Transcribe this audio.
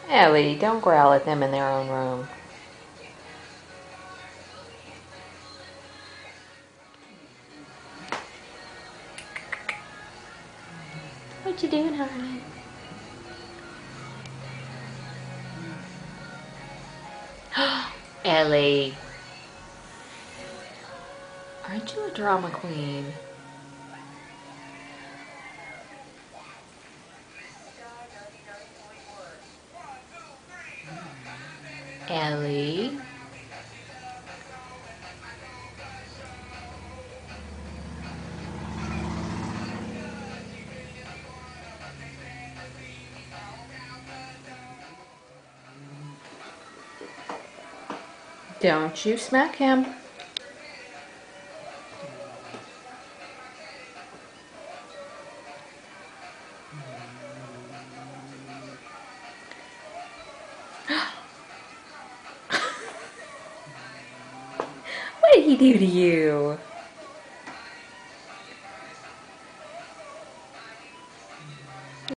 Ellie, don't growl at them in their own room. What you doing, honey? Ellie, aren't you a drama queen? Ellie? Don't you smack him. What did he do to you?